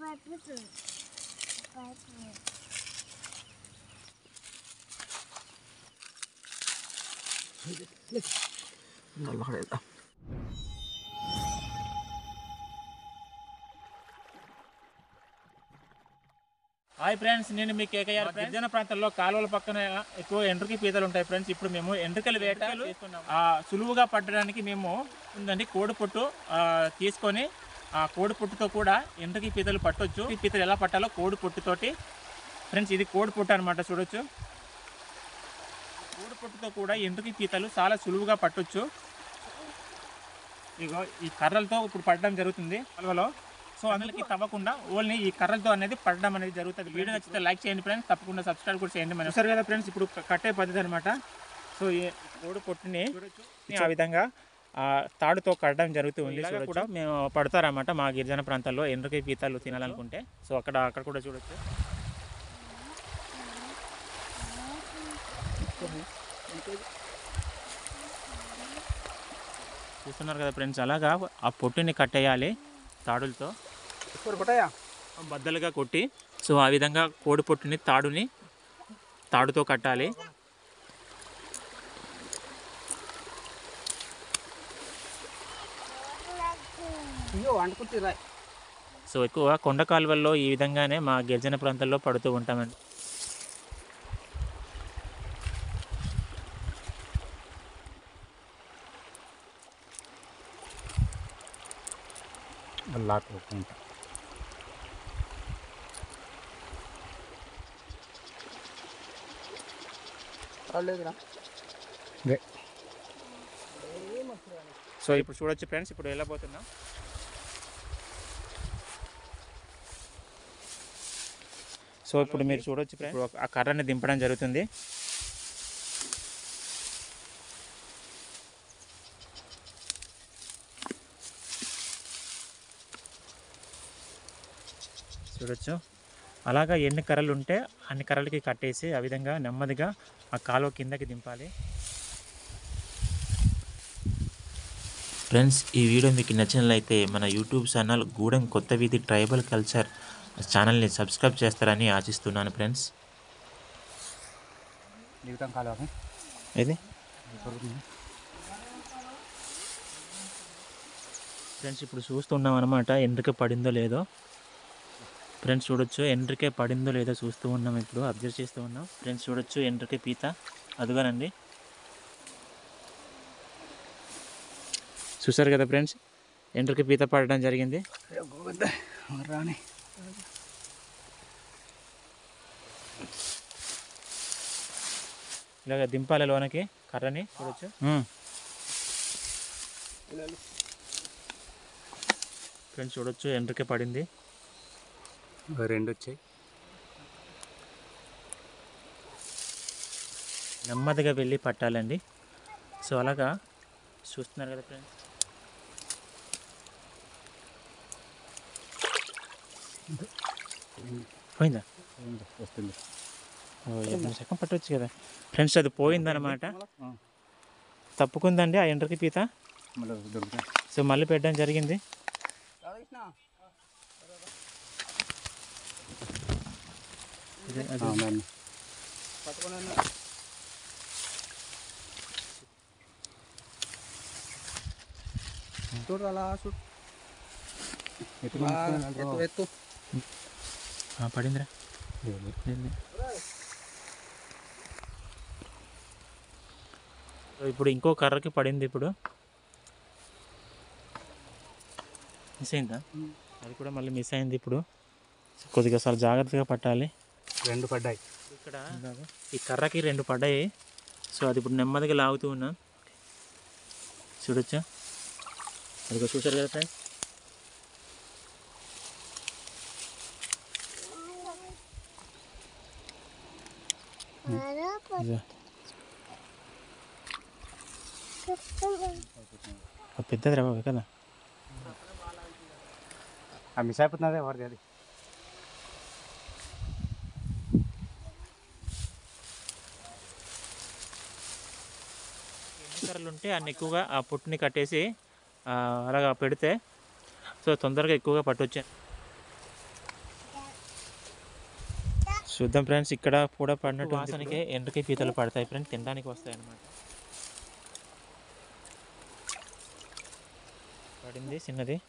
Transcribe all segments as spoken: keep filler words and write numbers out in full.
Hi friends, నేను మీ KKR. గిరిజన ప్రాంతాల్లో కాలువల పక్కన ఎక్కువ ఎండ్రకి పీతలు ఉంటాయి ఫ్రెండ్స్. ఇప్పుడు మేము ఎండ్రికలు వేటలు సులువుగా పట్టడానికి మేము ఉందండి కోడి పొట్టు తీసుకొని ఆ కోడి పొట్టుతో కూడా ఎండ్రకి పీతలు పట్టొచ్చు. ఈ పీతలు ఎలా పట్టాలో కోడి పొట్టుతోటి ఫ్రెండ్స్, ఇది కోడి పొట్టు అనమాట. చూడొచ్చు, కోడి పొట్టుతో కూడా ఎండ్రకి పీతలు చాలా సులువుగా పట్టొచ్చు. ఇగో ఈ కర్రలతో ఇప్పుడు పట్టడం జరుగుతుంది కాలువలో. సో అందులోకి తప్పకుండా ఓన్లీ ఈ కర్రలతో అనేది పడడం అనేది జరుగుతుంది. వీడియో నచ్చితే లైక్ చేయండి ఫ్రెండ్స్, తప్పకుండా సబ్స్క్రైబ్ కూడా చేయండి. మనం చూసారు కదా ఫ్రెండ్స్, ఇప్పుడు కట్టే పద్ధతి అనమాట. సో ఈ కోడి పొట్టుని ఆ విధంగా తాడుతో కట్టడం జరుగుతుంది. ఇలా కూడా మేము పడతారన్నమాట మా గిరిజన ప్రాంతాల్లో ఎండ్రకాయ పీతలు తినాలనుకుంటే. సో అక్కడ అక్కడ కూడా చూడొచ్చు. చూస్తున్నారు కదా ఫ్రెండ్స్, అలాగా ఆ పొట్టుని కట్టేయాలి తాడులతో, బద్దలుగా కొట్టి. సో ఆ విధంగా కోడి పొట్టుని తాడుని తాడుతో కట్టాలి. సో ఎక్కువ కొండ కాలువల్లో ఈ విధంగానే మా గిరిజన ప్రాంతాల్లో పడుతూ ఉంటామండి. లాక్కుంటా సో ఇప్పుడు చూడొచ్చు ఫ్రెండ్స్, ఇప్పుడు వెళ్ళబోతున్నాం. సో ఇప్పుడు మీరు చూడొచ్చు ఫ్రెండ్స్, ఆ కర్రని దింపడం జరుగుతుంది. చూడొచ్చు, అలాగా ఎన్ని కర్రలు ఉంటే అన్ని కర్రలకి కట్టేసి ఆ విధంగా నెమ్మదిగా ఆ కాలువ కిందకి దింపాలి. ఫ్రెండ్స్, ఈ వీడియో మీకు నచ్చినట్లయితే మన యూట్యూబ్ ఛానల్ గూడెం కొత్త వీధి ట్రైబల్ కల్చర్ ఛానల్ని సబ్స్క్రైబ్ చేస్తారని ఆశిస్తున్నాను ఫ్రెండ్స్. ఇది ఫ్రెండ్స్ ఇప్పుడు చూస్తున్నాం అనమాట, ఎండ్రిక పడిందో లేదో. ఫ్రెండ్స్ చూడొచ్చు, ఎండ్రికే పడిందో లేదో చూస్తూ ఉన్నాం, ఇప్పుడు అబ్జర్వ్ చేస్తూ ఉన్నాం. ఫ్రెండ్స్ చూడొచ్చు, ఎండ్రికే పీత అదుగానండి. చూసారు కదా ఫ్రెండ్స్, ఎండ్రికే పీత పడడం జరిగింది. ఇలాగ దింపాలి లోనకి కర్రని. చూడొచ్చు ఫ్రెండ్స్, చూడొచ్చు ఎండ్రికే పడింది, రెండు వచ్చాయి. నెమ్మదిగా వెళ్ళి పట్టాలండి. సో అలాగా చూస్తున్నారు కదా ఫ్రెండ్స్. పోయిందా? వస్తుంది. సెకండ్ పట్టవచ్చు కదా ఫ్రెండ్స్. అది పోయిందన్నమాట, తప్పుకుందండి ఆ ఎండ్రకి పీత. సో మళ్ళీ పెట్టడం జరిగింది. పడిందిరా. ఇప్పుడు ఇంకో కర్రకి పడింది. ఇప్పుడు మిస్ అయిందా? అది కూడా మళ్ళీ మిస్ అయింది. ఇప్పుడు కొద్దిగా చాలా జాగ్రత్తగా పట్టాలి. రెండు పడ్డాయి ఇక్కడ, ఈ కర్రకి రెండు పడ్డాయి. సో అది ఇప్పుడు నెమ్మదిగా లాగుతూ ఉన్నా. చూడొచ్చా, అది చూసారు కదా ఫ్రెండ్స్. పెద్దది రా కదా, మిస్ అయిపోతున్నదే వాడిది. అది ఎన్ని కర్రలు ఉంటే అన్ని ఎక్కువగా ఆ పొట్టుని కట్టేసి అలాగా పెడితే సో తొందరగా ఎక్కువగా పట్టొచ్చు. చూద్దాం ఫ్రెండ్స్, ఇక్కడ కూడా పడినట్టు వాసనకే ఎండ్రకాయ పీతలు పడతాయి ఫ్రెండ్స్, తినడానికి వస్తాయి అన్నమాట. పడింది చిన్నది.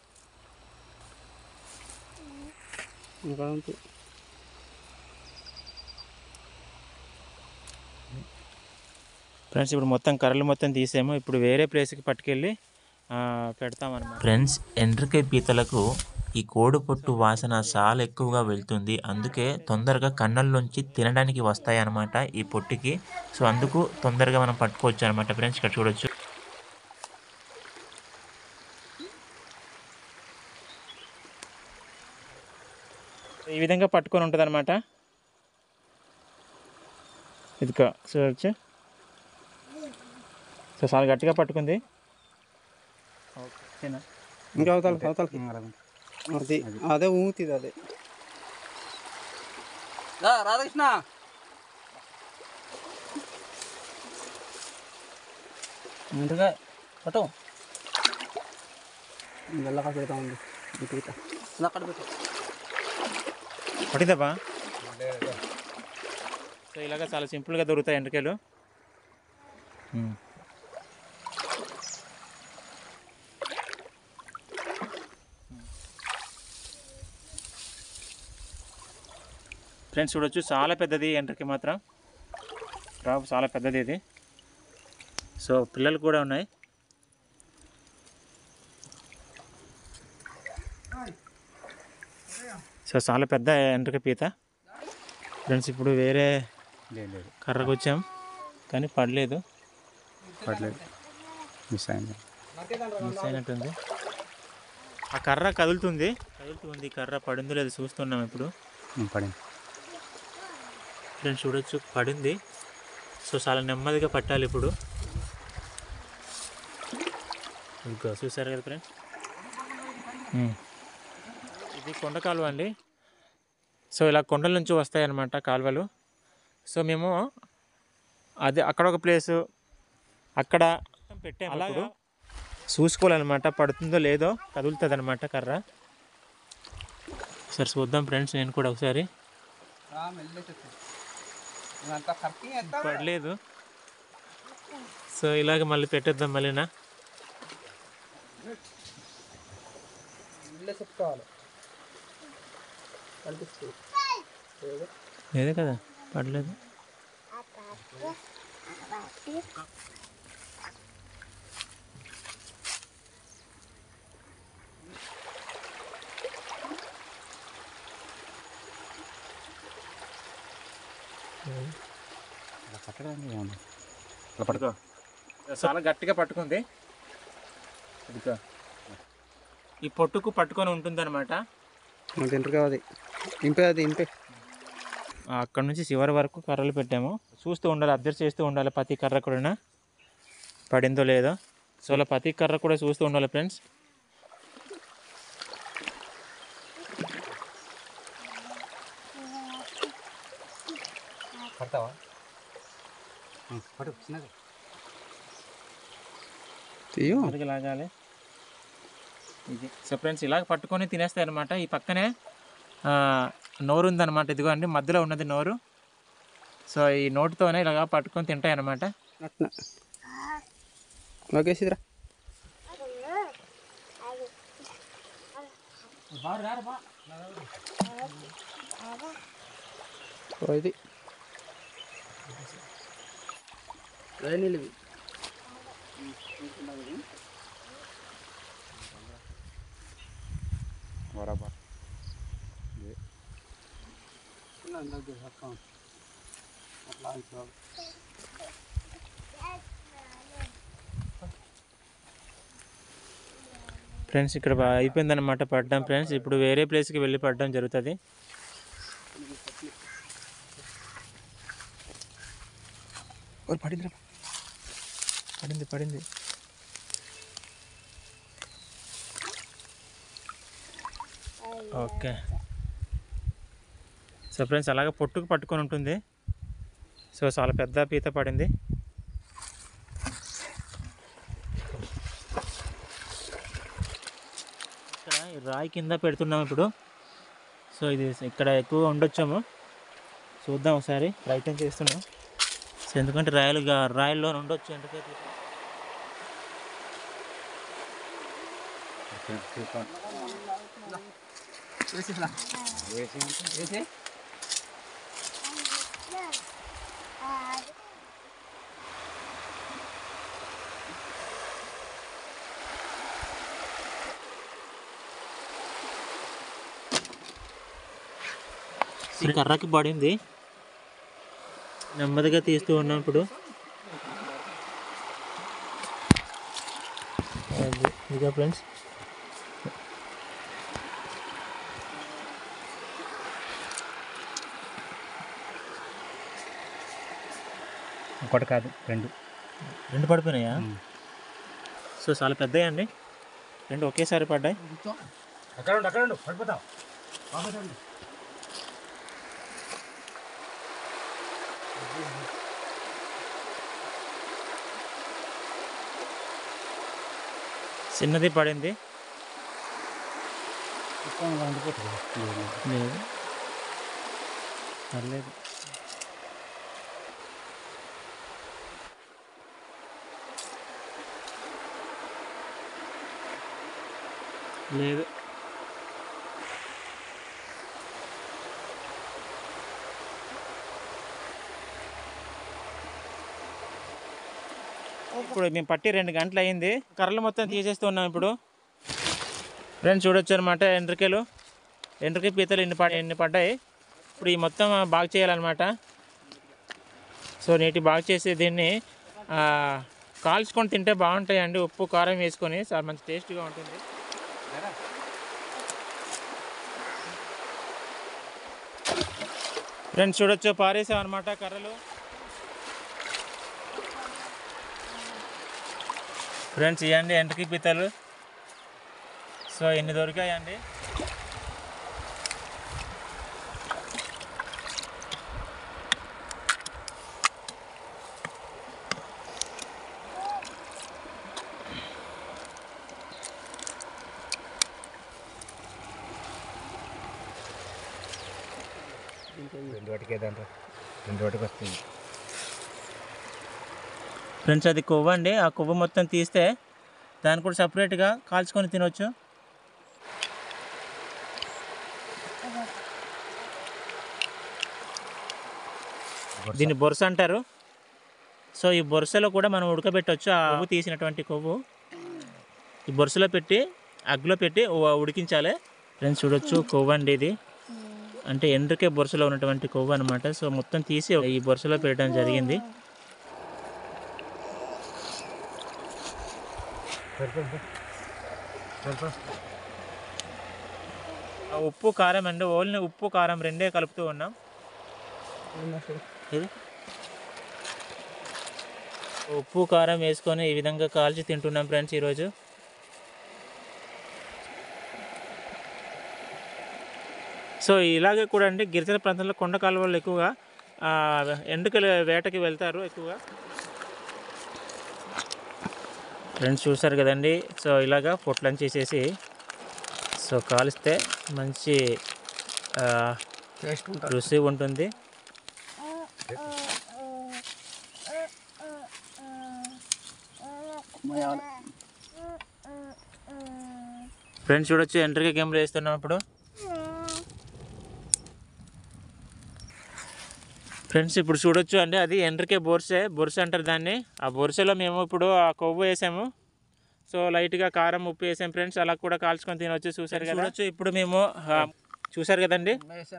ఫ్రెండ్స్ ఇప్పుడు మొత్తం కర్రలు మొత్తం తీసాము. ఇప్పుడు వేరే ప్లేస్కి పట్టుకెళ్ళి పెడతామన్నమాట. ఫ్రెండ్స్, ఎండ్రకాయ పీతలకు ఈ కోడి పొట్టు వాసన చాలా ఎక్కువగా వెళ్తుంది. అందుకే తొందరగా కన్నుల్లోంచి తినడానికి వస్తాయి అన్నమాట ఈ పొట్టుకి. సో అందుకు తొందరగా మనం పట్టుకోవచ్చు అనమాట ఫ్రెండ్స్. ఇక్కడ చూడొచ్చు. ఈ విధంగా పట్టుకొని ఉంటుంది అనమాట. ఇదిగో చూడొచ్చు. సో చాలా గట్టిగా పట్టుకుంది. ఓకేనా, ఇంకా అవతలకి అవతలకి అది అదే ఊగుతుంది. అదే రాధాకృష్ణ ముందుగా పట్టు వెళ్ళక పెడతా ఉంది. అక్కడ పెట్టు. పట్టిందబ్బా. సో ఇలాగ చాలా సింపుల్గా దొరుకుతాయి ఎండ్రకాయలు. ఫ్రెండ్స్ చూడొచ్చు, చాలా పెద్దది ఎండ్రకాయ మాత్రం. రావు చాలా పెద్దది ఇది. సో పిల్లలు కూడా ఉన్నాయి. సో చాలా పెద్ద ఎండ్రకాయ పీత ఫ్రెండ్స్. ఇప్పుడు వేరే కర్రకు వచ్చాం కానీ పడలేదు. పడలేదు, మిస్ అయింది. మిస్ అయినట్టుంది. ఆ కర్ర కదులుతుంది కదులుతుంది కర్ర పడిందో లేదు చూస్తున్నాం ఇప్పుడు. పడింది ఫ్రెండ్స్ చూడొచ్చు, పడింది. సో చాలా నెమ్మదిగా పట్టాలి ఇప్పుడు. ఇంకా చూసారు కదా ఫ్రెండ్స్, ఇది కొండ కాలువ అండి. సో ఇలా కొండల నుంచి వస్తాయన్నమాట కాలువలు. సో మేము అది అక్కడ ఒక ప్లేసు అక్కడ పెట్టాము. అలాగా చూసుకోవాలన్నమాట, పడుతుందో లేదో, కదులుతుంది అనమాట కర్ర. సరే చూద్దాం ఫ్రెండ్స్, నేను కూడా ఒకసారి. పడలేదు. సో ఇలాగ మళ్ళీ పెట్టేద్దాం మళ్ళీనా. లేదే కదా, పడలేదు. పట్టుకో. చాలా గట్టిగా పట్టుకుంది. ఈ పొట్టుకు పట్టుకొని ఉంటుంది అనమాట. తింటారు అది ఇంపే అది ఇంపే. అక్కడ నుంచి చివరి వరకు కర్రలు పెట్టాము. చూస్తూ ఉండాలి, అబ్జర్వ్ చేస్తూ ఉండాలి ప్రతి కర్ర కూడా పడిందో లేదో. సో అలా ప్రతి కర్ర కూడా చూస్తూ ఉండాలి ఫ్రెండ్స్. పడతావా? పడు చిన్నది తీయో లాగాలి ఇది. సో ఫ్రెండ్స్ ఇలాగ పట్టుకొని తినేస్తాయి అనమాట. ఈ పక్కనే నోరు ఉందన్నమాట. ఇదిగో అండి మధ్యలో ఉన్నది నోరు. సో ఈ నోటితోనే ఇలాగా పట్టుకొని తింటాయి అన్నమాట. ఓకేసిరా ఇది నీళ్ళు బరాబర్. ఫ్రెండ్స్ ఇక్కడ అయిపోయిందన్నమాట పడ్డం ఫ్రెండ్స్. ఇప్పుడు వేరే ప్లేస్కి వెళ్ళి పడడం జరుగుతుంది. పడింది పడింది పడింది ఓకే. సో ఫ్రెండ్స్ అలాగే పొట్టుకు పట్టుకొని ఉంటుంది. సో చాలా పెద్ద పీత పడింది. ఇక్కడ రాయి కింద పెడుతున్నాము ఇప్పుడు. సో ఇది ఇక్కడ ఎక్కువగా ఉండొచ్చాము. సో చూద్దాం ఒకసారి ప్రయత్నం చేస్తున్నాం. సో ఎందుకంటే రాయలుగా రాయల్లో ఉండొచ్చు ఎండ్రకాయ పీతలు. ఈ కర్రకి పడింది, నెమ్మదిగా తీస్తూ ఉన్నాం ఇప్పుడు. ఇదిగా ఫ్రెండ్స్, ఒకటి కాదు రెండు రెండు పడిపోయినాయా? సో చాలా పెద్దవి అండి, రెండు ఒకేసారి పడ్డాయి. అక్కడ ఉండు అక్కడ ఉండు పడిపోతావు. చిన్నది పడింది. లేదు పర్లేదు. లేదు ఇప్పుడు మేము పట్టి రెండు గంటలు అయింది. కర్రలు మొత్తం తీసేస్తూ ఉన్నాం ఇప్పుడు. ఫ్రెండ్స్ చూడొచ్చు అనమాట, ఎండ్రికలు ఎండ్రికాయ పీతలు ఎన్ని పడ ఎన్ని పడ్డాయి. ఇప్పుడు ఈ మొత్తం బాగా చేయాలన్నమాట. సో నీటి బాగా చేసి దీన్ని కాల్చుకొని తింటే బాగుంటాయండి, ఉప్పు కారం వేసుకొని. చాలా మంచి టేస్ట్గా ఉంటుంది. ఫ్రెండ్స్ చూడొచ్చు, పారేసాం అనమాట కర్రలు. ఫ్రెండ్స్ ఇవ్వండి ఎండ్రికాయ పీతలు. సో ఎన్ని దొరికాయండి. రెండు వాటికి ఏదంటే రెండు వాటికి వస్తుంది. ఫ్రెండ్స్ అది కొవ్వు అండి, ఆ కొవ్వు మొత్తం తీస్తే దాన్ని కూడా సపరేట్గా కాల్చుకొని తినవచ్చు. దీన్ని బొరస అంటారు. సో ఈ బొరసలో కూడా మనం ఉడకబెట్టవచ్చు. ఆ కొవ్వు తీసినటువంటి కొవ్వు ఈ బొరసలో పెట్టి అగ్గిలో పెట్టి ఉడికించాలి. ఫ్రెండ్స్ చూడొచ్చు, కొవ్వు అండి ఇది, అంటే ఎండ్రికాయ బొరసలో ఉన్నటువంటి కొవ్వు అనమాట. సో మొత్తం తీసి ఈ బొరసలో పెట్టడం జరిగింది. ఉప్పు కారం అండి, ఓన్లీ ఉప్పు కారం రెండే కలుపుతూ ఉన్నాం. ఇది ఉప్పు కారం వేసుకొని ఈ విధంగా కాల్చి తింటున్నాం ఫ్రెండ్స్ ఈరోజు. సో ఇలాగే కూడా అండి గిరిజన ప్రాంతంలో కొండ కాలువలు ఎక్కువగా ఎండ్రికల వేటకి వెళ్తారు ఎక్కువగా. ఫ్రెండ్స్ చూసారు కదండి. సో ఇలాగా పొట్లను చేసేసి సో కాలిస్తే మంచి రుచి ఉంటుంది. ఫ్రెండ్స్ చూడొచ్చు, ఎండ్రికాయ గేమ్లు వేస్తున్నాం ఇప్పుడు. ఫ్రెండ్స్ ఇప్పుడు చూడొచ్చు అండి, అది ఎండ్రికాయ బొర్సే బొర్సె అంటారు దాన్ని. ఆ బొర్సెలో మేము ఇప్పుడు ఆ కొవ్వు వేసాము. సో లైట్గా కారం ఉప్పు వేసాం ఫ్రెండ్స్. అలా కూడా కాల్చుకొని తినవచ్చు. చూసారు కదా, చూడొచ్చు ఇప్పుడు మేము చూసారు కదండి,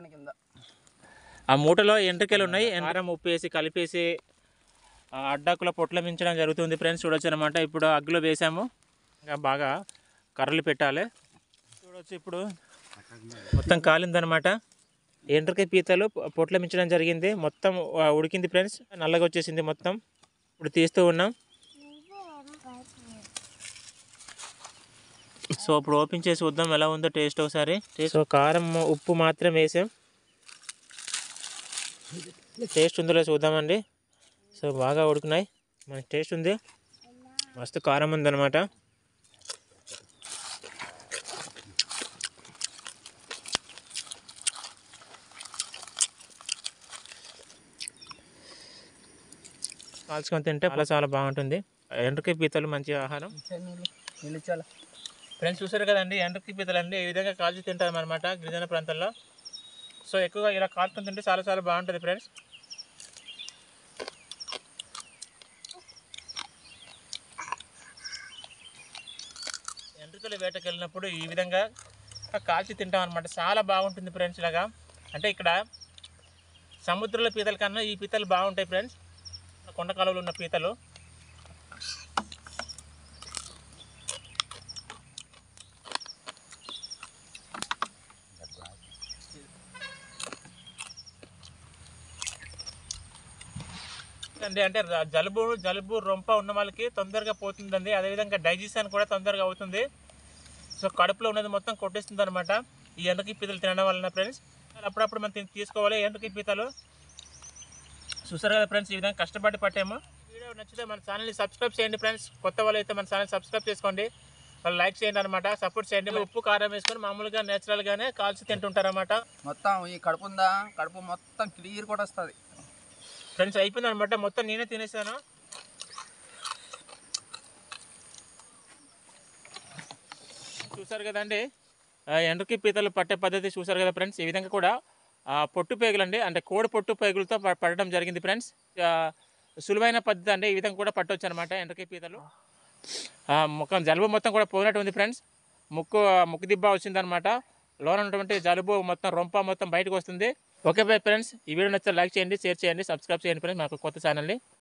ఆ మూటలో ఎండ్రికాయలు ఉన్నాయి. కారం ఉప్పు వేసి కలిపేసి అడ్డాకుల పొట్ల మించడం జరుగుతుంది ఫ్రెండ్స్. చూడొచ్చు అనమాట. ఇప్పుడు అగ్గిలో వేసాము, ఇంకా బాగా కర్రలు పెట్టాలి. చూడొచ్చు ఇప్పుడు మొత్తం కాలిందనమాట. ఎండ్రికాయ పీతలు పొట్ల మించడం జరిగింది, మొత్తం ఉడికింది ఫ్రెండ్స్. నల్లగా వచ్చేసింది మొత్తం. ఇప్పుడు తీస్తూ ఉన్నాం. సో ఇప్పుడు ఓపెన్ చేసి చూద్దాం ఎలా ఉందో టేస్ట్ ఒకసారి. సో కారం ఉప్పు మాత్రం వేసాం, టేస్ట్ ఉందో చూద్దామండి. సో బాగా ఉడికినాయి, మనకి టేస్ట్ ఉంది, మస్తు కారం ఉందన్నమాట. కాల్చుకొని తింటే చాలా చాలా బాగుంటుంది. ఎండ్రకాయ పీతలు మంచి ఆహారం. ఫ్రెండ్స్ చూసారు కదండి, ఎండ్రకాయ పీతలు అండి ఈ విధంగా కాల్చి తింటాం అనమాట గిరిజన ప్రాంతాల్లో. సో ఎక్కువగా ఇలా కాల్చుకొని తింటే చాలా చాలా బాగుంటుంది ఫ్రెండ్స్. ఎండ్రకాయల వేటకి వెళ్ళినప్పుడు ఈ విధంగా కాల్చి తింటాం అనమాట. చాలా బాగుంటుంది ఫ్రెండ్స్. ఇలాగా అంటే ఇక్కడ సముద్రంలో పీతల కన్నా ఈ పీతలు బాగుంటాయి ఫ్రెండ్స్, కొండ కాలువలో ఉన్న పీతలు. అండి అంటే జలుబు జలుబు రొంప ఉన్న వాళ్ళకి తొందరగా పోతుందండి. అదేవిధంగా డైజెషన్ కూడా తొందరగా అవుతుంది. సో కడుపులో ఉన్నది మొత్తం కొట్టేస్తుంది అనమాట ఈ ఎండ్రకాయ పీతలు తినడం వలన ఫ్రెండ్స్. అప్పుడప్పుడు మనం తీసుకోవాలి ఎండ్రకాయ పీతలు. చూసారు కదా ఫ్రెండ్స్, ఈ విధంగా కష్టపడి పట్టాము. వీడియో నచ్చితే మన ఛానల్ని సబ్స్క్రైబ్ చేయండి ఫ్రెండ్స్. కొత్త వాళ్ళు అయితే మన ఛానల్ సబ్స్క్రైబ్ చేసుకోండి, వాళ్ళు లైక్ చేయండి అనమాట, సపోర్ట్ చేయండి. ఉప్పు కారం వేసుకొని మామూలుగా నేచురల్గానే కాల్చి తింటుంటారన్నమాట. మొత్తం ఈ కడుపు ఉందా, కడుపు మొత్తం క్లియర్ కూడా వస్తుంది ఫ్రెండ్స్. అయిపోయింది అనమాట, మొత్తం నేనే తినేసాను. చూసారు కదండి ఎండ్రకాయ పీతలు పట్టే పద్ధతి చూసారు కదా ఫ్రెండ్స్. ఈ విధంగా కూడా పొట్టు పేగులు అండి, అంటే కోడి పొట్టు పేగులతో పట్టడం జరిగింది ఫ్రెండ్స్. సులువైన పద్ధతి అండి, ఈ విధంగా కూడా పట్టవచ్చు అనమాట ఎండ్రకాయ పీతలు. ముఖం జలుబు మొత్తం కూడా పోయినట్టు ఉంది ఫ్రెండ్స్. ముక్కు ముక్కు దిబ్బ వచ్చిందనమాట, లోన ఉన్నటువంటి జలుబు మొత్తం రొంప మొత్తం బయటకు వస్తుంది. ఓకే బై ఫ్రెండ్స్, ఈ వీడియో నచ్చితే లైక్ చేయండి, షేర్ చేయండి, సబ్స్క్రైబ్ చేయండి ఫ్రెండ్స్ మాకు కొత్త ఛానల్ని.